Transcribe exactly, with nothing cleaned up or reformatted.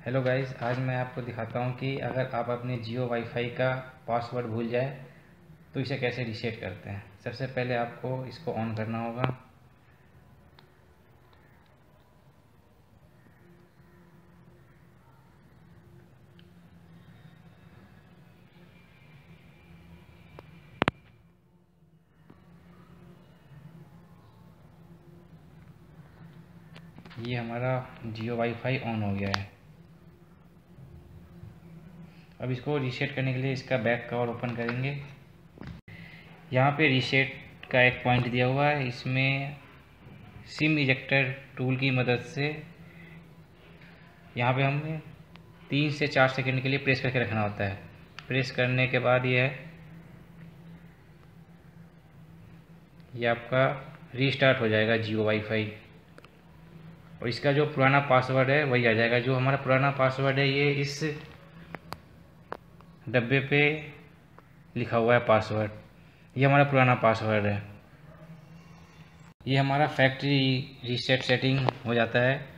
Hello guys, आज मैं आपको दिखाता हूँ कि अगर आप अपने जियो वाईफाई का पासवर्ड भूल जाए तो इसे कैसे रीसेट करते हैं। सबसे पहले आपको इसको ऑन करना होगा। ये हमारा जियो वाईफाई ऑन हो गया है। अब इसको रीसेट करने के लिए इसका बैक कवर ओपन करेंगे। यहाँ पे रीसेट का एक पॉइंट दिया हुआ है। इसमें सिम इजेक्टर टूल की मदद से यहाँ पे हमें तीन से चार सेकंड के लिए प्रेस करके रखना होता है। प्रेस करने के बाद ये है ये आपका रीस्टार्ट हो जाएगा जियो वाईफाई, और इसका जो पुराना पासवर्ड है वही आ जाएगा। जो हमारा पुराना पासवर्ड है ये इस डब्बे पे लिखा हुआ है पासवर्ड। ये हमारा पुराना पासवर्ड है। ये हमारा फैक्ट्री रीसेट सेटिंग हो जाता है।